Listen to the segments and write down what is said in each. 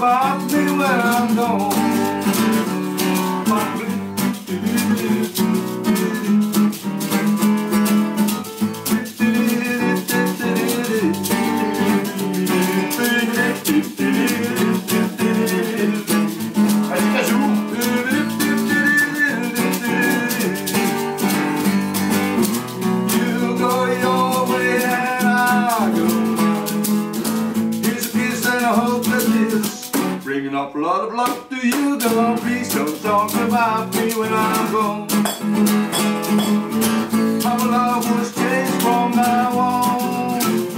about me when I'm gone. Bringing up a lot of luck to you, girl. Please don't talk about me when I'm gone. Our love was changed from now on.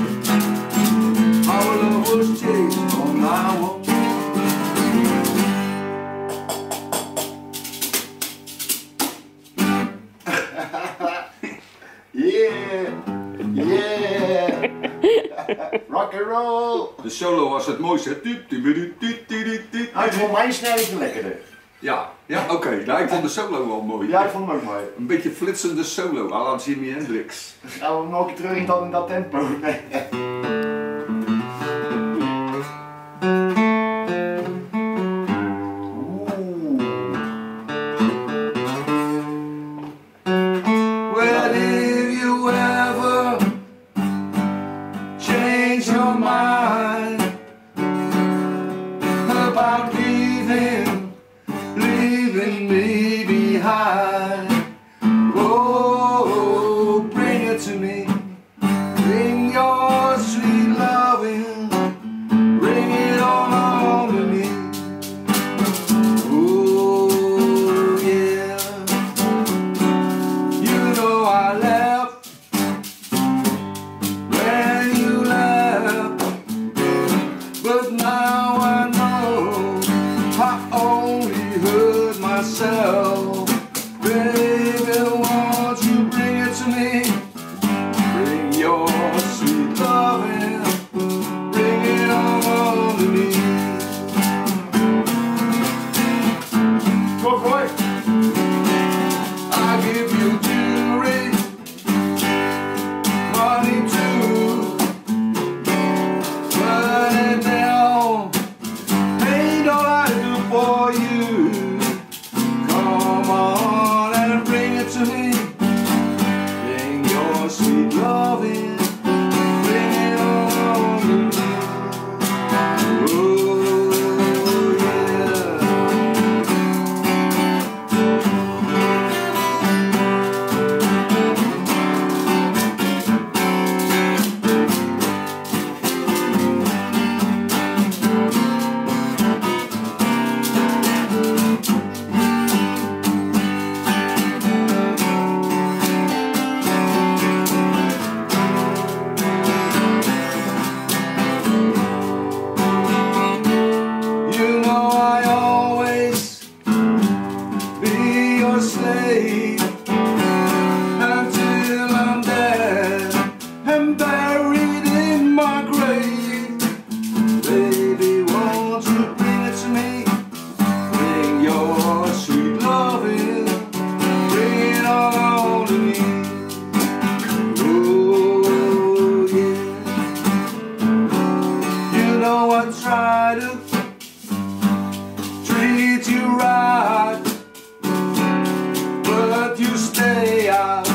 Our love was changed from now on. Yeah, yeah. Rock and roll! De solo was het mooiste. Voor mij snij ik lekkerder. Ja, oké. Nou, ik vond de solo wel mooi. Ja, ik vond hem ook mooi. Een beetje flitsende solo, à la Jimi Hendrix. Gaan we nog een keer terug in dat tempo? Nee. Your mind about leaving me behind. Oh, bring it to me. Bring your sweet loving. Bring it on home to me. Oh, yeah. You know I left when you left. But now I know I only hurt myself. Baby, won't you bring it to me? Bring your sweet loving. Bring it on home to me. Go boy. I'll give you jewelry, money too. For you, come on and bring it to me. Bring your sweet loving, bring it on to me. Oh yeah. Slave until I'm dead and buried in my grave. Baby, won't you bring it to me? Bring your sweet loving, bring it on to me. Oh yeah. You know I try to treat you right, but you stay out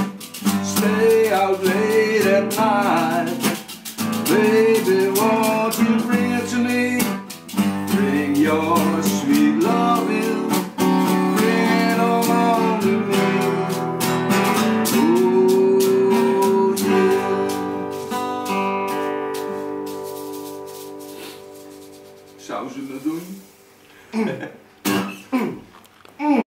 late at night. Baby, won't you bring it to me? Bring your sweet loving, bring it on to me. Oh yeah. Zou ze het doen?